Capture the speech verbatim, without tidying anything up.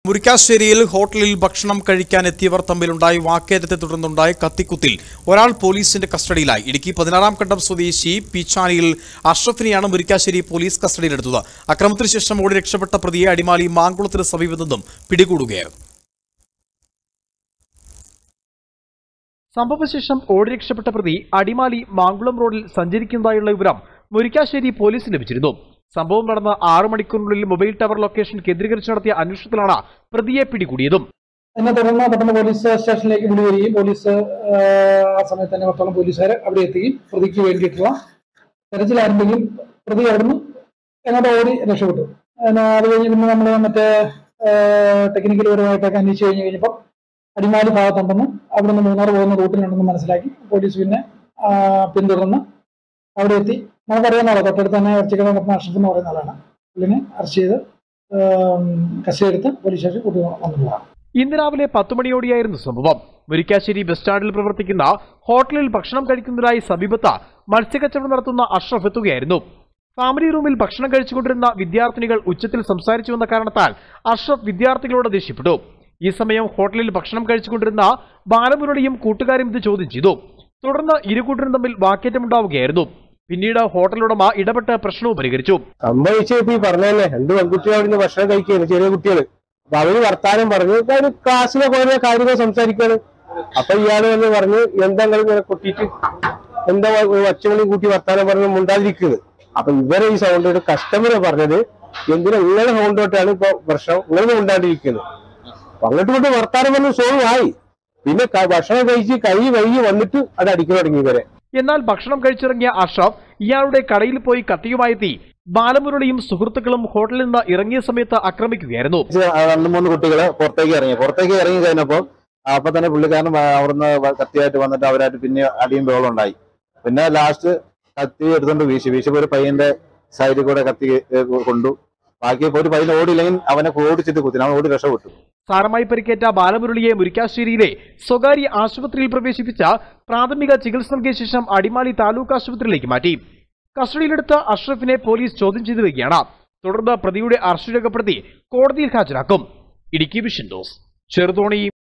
മുരിക്കാശ്ശേരിയിൽ ഹോട്ടലിൽ ഭക്ഷണം കഴിക്കാൻ എത്തിയവർ തമ്മിലുണ്ടായി വാക്കേറ്റത്തെ തുടർന്നുണ്ടായ കത്തിക്കുത്തിൽ ഒരാൾ പോലീസിന്റെ കസ്റ്റഡിയിലായി. ഇടുക്കി പതിനാറാം ഘട്ടം സ്വദേശി പീച്ചാനിയിൽ അഷ്റഫിനെയാണ് മുരിക്കാശ്ശേരി പോലീസ് കസ്റ്റഡിയിലെടുത്തത്. അക്രമത്തിന് ശേഷം ഓടി രക്ഷപ്പെട്ട പ്രതിയെ അടിമാലി മാങ്കുളത്തിന് സമീപത്തു നിന്നും പിടികൂടുകയായിരുന്നു. സംഭവശേഷം ഓടി രക്ഷപ്പെട്ട പ്രതി അടിമാലി മാങ്കുളം റോഡിൽ സഞ്ചരിക്കുന്നതായുള്ള വിവരം മുരിക്കാശ്ശേരി പോലീസിന് ലഭിച്ചിരുന്നു. സംഭവം നടന്ന ആറ് മണിക്കൂറിനുള്ളിൽ മൊബൈൽ ടവർ ലൊക്കേഷൻ കേന്ദ്രീകരിച്ച് നടത്തിയ അന്വേഷണത്തിലാണ് പ്രതിയെ പിടികൂടിയതും. എന്നെ തുടർന്ന് പട്ടണം പോലീസ് സ്റ്റേഷനിലേക്ക് വിളി വരികയും പോലീസ് ആ സമയത്ത് തന്നെ പട്ടണം പോലീസുകാർ അവിടെ എത്തുകയും പ്രതിക്ക് വേണ്ടിയിട്ടുള്ള തെരച്ചിൽ ആരംഭിക്കും. പ്രതി അവിടുന്ന് എങ്ങോട്ട് ഓടി രക്ഷപ്പെട്ടു. അത് കഴിഞ്ഞ് പിന്നെ നമ്മൾ മറ്റേ ടെക്നിക്കൽ പരമായിട്ടൊക്കെ അന്വേഷിച്ച് കഴിഞ്ഞ് കഴിഞ്ഞപ്പോൾ അടിമാലി ഭാഗത്തുണ്ടെന്ന് അവിടുന്ന് മൂന്നാർ പോകുന്ന റൂട്ടിലുണ്ടെന്ന് മനസ്സിലാക്കി പോലീസ് പിന്നെ പിന്തുടർന്ന് അവിടെ എത്തി. നമുക്കറിയാവുന്നതാണ്, തൊട്ടടുത്ത് തന്നെ ഇറച്ചിക്കട നടത്തുന്ന അഷ്റഫ് എന്ന് പറയുന്ന ആളാണ്. പുള്ളിനെ അറസ്റ്റ് ചെയ്ത് കസ്റ്റഡിയെടുത്ത് പോലീസ് സ്റ്റേഷൻ കൂട്ടി വന്നിട്ടുള്ളതാണ്. ഇന്ന് രാവിലെ പത്ത് മണിയോടെയായിരുന്നു സംഭവം. മുരിക്കാശ്ശേരി ബസ് സ്റ്റാൻഡിൽ പ്രവർത്തിക്കുന്ന ഹോട്ടലിൽ ഭക്ഷണം കഴിക്കുന്നതിനായി സമീപത്ത് മത്സ്യക്കച്ചവടം നടത്തുന്ന അഷ്റഫ് എത്തുകയായിരുന്നു. ഫാമിലി റൂമിൽ ഭക്ഷണം കഴിച്ചുകൊണ്ടിരുന്ന വിദ്യാർത്ഥിനികൾ ഉച്ചത്തിൽ സംസാരിച്ചുവെന്ന കാരണത്താൽ അഷ്റഫ് വിദ്യാർത്ഥികളോട് ദേഷ്യപ്പെട്ടു. ഈ സമയം ഹോട്ടലിൽ ഭക്ഷണം കഴിച്ചുകൊണ്ടിരുന്ന ബാലമുരളിയും കൂട്ടുകാരും ഇത് ചോദ്യം ചെയ്തു. തുടർന്ന് ഇരുകൂട്ടരും തമ്മിൽ വാക്കേറ്റമുണ്ടാവുകയായിരുന്നു. പിന്നീട് ഹോട്ടൽ ഉടമ ഇടപെട്ട് പ്രശ്നവും പരിഹരിച്ചു. സംഭവിച്ചത് ഈ പറഞ്ഞല്ലേ, രണ്ട് പെൺകുട്ടികൾ ഭക്ഷണം കഴിക്കുകയാണ്, ചെറിയ കുട്ടികൾ. അപ്പൊ അവര് വർത്താനം പറഞ്ഞു, ക്ലാസ്സിലെ കുറെ കാര്യങ്ങൾ സംസാരിക്കാണ്. അപ്പൊ ഇയാള് എന്ന് പറഞ്ഞു, എന്തെങ്കിലും ഇങ്ങനെ കൊട്ടിയിട്ട് എന്താ ഒച്ചകളും കൂട്ടി വർത്താനം പറഞ്ഞു മുണ്ടാതിരിക്കുന്നത്. അപ്പൊ ഇവരെ ഈ സൗണ്ട് കസ്റ്റമറെ പറഞ്ഞത്, എന്തിനാ നിങ്ങളുടെ സൗണ്ട് തൊട്ടാണ് ഇപ്പൊ പ്രശ്നം, നിങ്ങൾ മുണ്ടാണ്ടിരിക്കുന്നത്. അപ്പൊ അങ്ങോട്ട് കൊണ്ട് വർത്താനം പറഞ്ഞു സോൾവ് ആയി. പിന്നെ ഭക്ഷണം കഴിച്ച് കൈ വൈകി വന്നിട്ട് അത് അടിക്കാൻ തുടങ്ങി ഇവരെ. എന്നാൽ ഭക്ഷണം കഴിച്ചിറങ്ങിയ അഷ്റഫ് ഇയാളുടെ കടയിൽ പോയി കത്തിയുമായെത്തി ബാലമുരളിയും സുഹൃത്തുക്കളും ഹോട്ടലിൽ നിന്ന് ഇറങ്ങിയ സമയത്ത് ആക്രമിക്കുകയായിരുന്നു. രണ്ട് മൂന്ന് കുട്ടികളെ പുറത്തേക്ക് ഇറങ്ങി പുറത്തേക്ക് ഇറങ്ങി കഴിഞ്ഞപ്പോൾ അപ്പൊ തന്നെ പുള്ളിക്കാരൻ അവിടുന്ന് കത്തിയായിട്ട് വന്നിട്ട് അവരായിട്ട് പിന്നെ അടിയും ബഹളം ഉണ്ടായി. പിന്നെ ലാസ്റ്റ് കത്തി എടുത്തോണ്ട് വീശി വീശിപ്പോ ഒരു പയ്യന്റെ സൈഡിൽ കൂടെ കത്തി കൊണ്ടു. ബാക്കി ഒരു പയ്യൻ ഓടില്ലെങ്കിൽ അവനെ ഓടിച്ചിട്ട് കുത്തി, അവൻ ഓടി രക്ഷപ്പെട്ടു. സാരമായി പരിക്കേറ്റ ബാലമുരളിയെ മുരിക്കാശ്ശേരിയിലെ സ്വകാര്യ ആശുപത്രിയിൽ പ്രവേശിപ്പിച്ച പ്രാഥമിക ചികിത്സ നൽകിയ ശേഷം അടിമാലി താലൂക്ക് ആശുപത്രിയിലേക്ക് മാറ്റി. കസ്റ്റഡിയിലെടുത്ത അഷ്റഫിനെ പോലീസ് ചോദ്യം ചെയ്തു വരികയാണ്. തുടർന്ന് പ്രതിയുടെ അറസ്റ്റ് രേഖപ്പെടുത്തി കോടതിയിൽ ഹാജരാക്കും. Idukki Vision News, Cheruthoni.